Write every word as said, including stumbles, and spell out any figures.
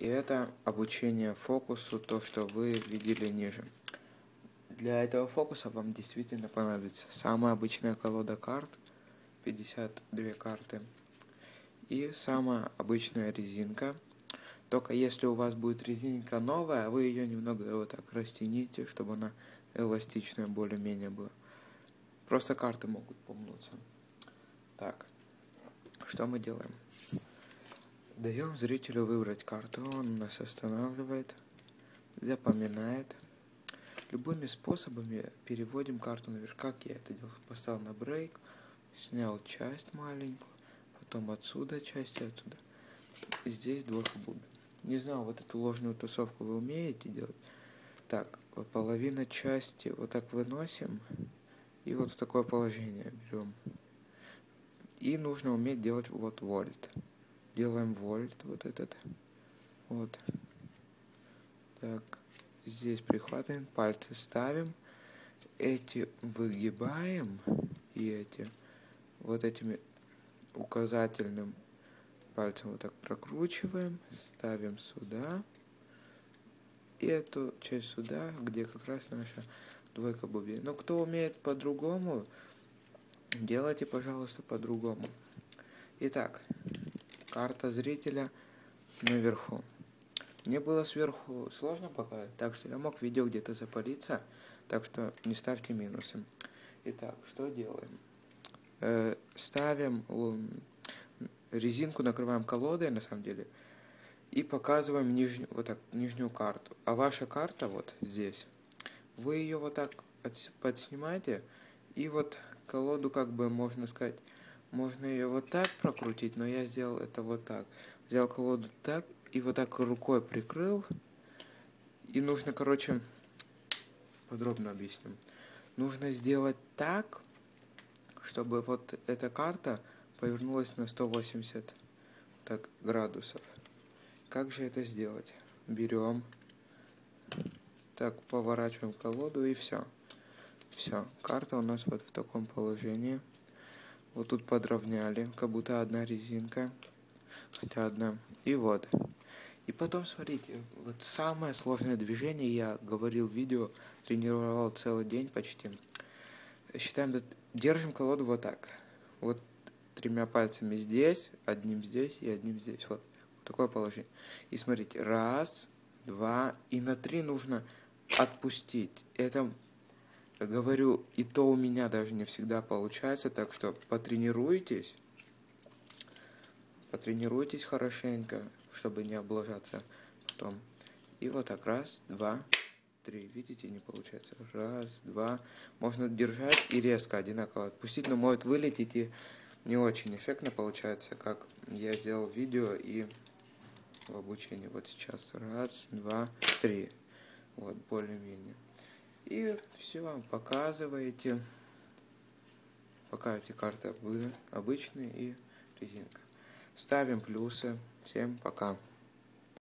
И это обучение фокусу, то, что вы видели ниже. Для этого фокуса вам действительно понадобится самая обычная колода карт, пятьдесят две карты, и самая обычная резинка. Только если у вас будет резинка новая, вы ее немного вот так растяните, чтобы она эластичная более-менее была. Просто карты могут помнуться. Так, что мы делаем? Даем зрителю выбрать карту, он нас останавливает, запоминает. Любыми способами переводим карту наверх, как я это делал. Поставил на брейк, снял часть маленькую, потом отсюда часть, отсюда. И здесь двойка бубен. Не знаю, вот эту ложную тусовку вы умеете делать? Так, половина части вот так выносим, и вот в такое положение берем. И нужно уметь делать вот вольт. Делаем вольт, вот этот. Вот. Так, здесь прихватываем, пальцы ставим. Эти выгибаем, и эти вот этими указательным пальцем вот так прокручиваем, ставим сюда. И эту часть сюда, где как раз наша двойка бубен. Но кто умеет по-другому, делайте, пожалуйста, по-другому. Итак, карта зрителя наверху. Мне было сверху сложно показать, так что я мог видео где-то запалиться, так что не ставьте минусы. Итак, что делаем? Э, ставим резинку, накрываем колодой, на самом деле, и показываем нижнюю, вот так, нижнюю карту. А ваша карта вот здесь. Вы ее вот так подснимаете, и вот колоду, как бы, можно сказать, можно ее вот так прокрутить, но я сделал это вот так. Взял колоду так, и вот так рукой прикрыл. И нужно, короче, подробно объясню. Нужно сделать так, чтобы вот эта карта повернулась на сто восемьдесят так, градусов. Как же это сделать? Берем, так, поворачиваем колоду, и все. Все, карта у нас вот в таком положении. Вот тут подровняли, как будто одна резинка, хотя одна. И вот. И потом, смотрите, вот самое сложное движение, я говорил в видео, тренировал целый день почти. Считаем, держим колоду вот так. Вот тремя пальцами здесь, одним здесь и одним здесь. Вот, вот такое положение. И смотрите, раз, два, и на три нужно отпустить. Это, говорю, и то у меня даже не всегда получается, так что потренируйтесь. Потренируйтесь хорошенько, чтобы не облажаться потом. И вот так, раз, два, три. Видите, не получается. Раз, два. Можно держать и резко одинаково отпустить, но может вылететь и не очень эффектно получается, как я сделал видео и в обучении. Вот сейчас. Раз, два, три. Вот, более-менее. И все, показываете. Пока эти карты обычные и резинка. Ставим плюсы. Всем пока.